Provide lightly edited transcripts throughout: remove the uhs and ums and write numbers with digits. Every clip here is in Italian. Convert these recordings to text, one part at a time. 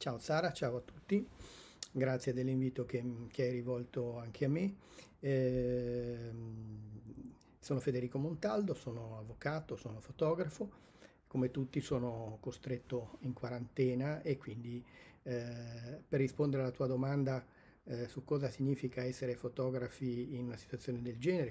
Ciao Sara, ciao a tutti, grazie dell'invito che hai rivolto anche a me. Sono Federico Montaldo, sono avvocato, sono fotografo. Come tutti sono costretto in quarantena e quindi per rispondere alla tua domanda su cosa significa essere fotografi in una situazione del genere,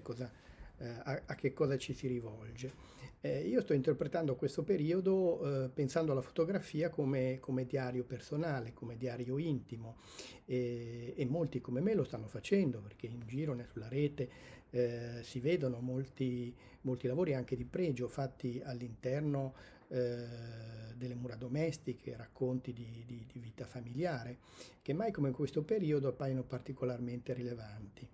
a che cosa ci si rivolge. Io sto interpretando questo periodo pensando alla fotografia come diario personale, come diario intimo e molti come me lo stanno facendo perché in giro sulla rete si vedono molti lavori anche di pregio fatti all'interno delle mura domestiche, racconti di vita familiare, che mai come in questo periodo appaiono particolarmente rilevanti.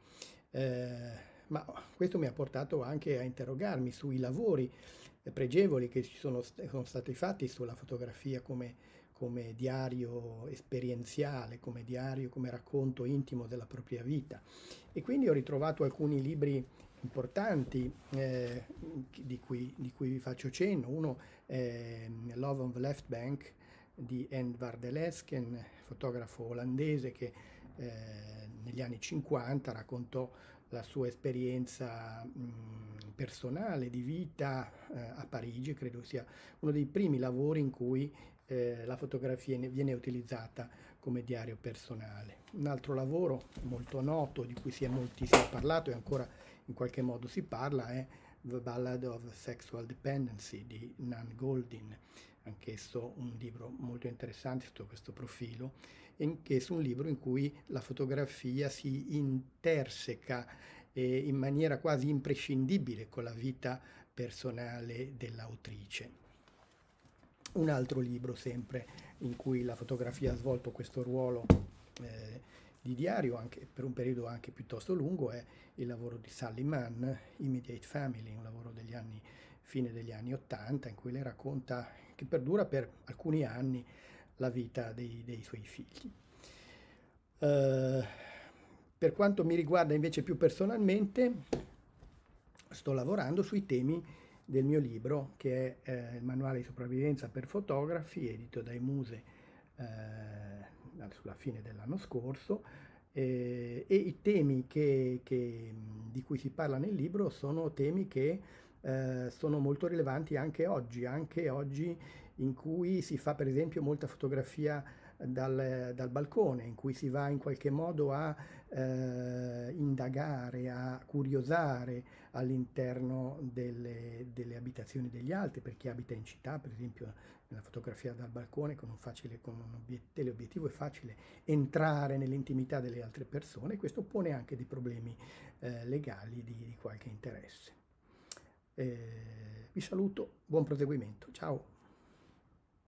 Ma questo mi ha portato anche a interrogarmi sui lavori pregevoli che sono stati fatti sulla fotografia come diario esperienziale, come diario, come racconto intimo della propria vita. E quindi ho ritrovato alcuni libri importanti di cui vi faccio cenno. Uno è Love on the Left Bank di Edvard de Lesken, fotografo olandese che negli anni 50 raccontò la sua esperienza personale di vita a Parigi. Credo sia uno dei primi lavori in cui la fotografia viene utilizzata come diario personale. Un altro lavoro molto noto di cui molti si è parlato e ancora in qualche modo si parla è The Ballad of Sexual Dependency di Nan Goldin, anch'esso un libro molto interessante sotto questo profilo, e anch'esso un libro in cui la fotografia si interseca in maniera quasi imprescindibile con la vita personale dell'autrice. Un altro libro sempre in cui la fotografia ha svolto questo ruolo di diario, anche per un periodo anche piuttosto lungo, è il lavoro di Sally Mann, Immediate Family, un lavoro fine degli anni '80, in cui lei racconta, che perdura per alcuni anni, la vita dei suoi figli. Per quanto mi riguarda invece più personalmente, sto lavorando sui temi del mio libro, che è il manuale di sopravvivenza per fotografi, edito dai Muse sulla fine dell'anno scorso, e i temi di cui si parla nel libro sono temi che sono molto rilevanti anche oggi in cui si fa per esempio molta fotografia dal balcone, in cui si va in qualche modo a indagare, a curiosare all'interno delle abitazioni degli altri, per chi abita in città, per esempio nella fotografia dal balcone con un teleobiettivo è facile entrare nell'intimità delle altre persone. Questo pone anche dei problemi legali di qualche interesse. Vi saluto, buon proseguimento, ciao!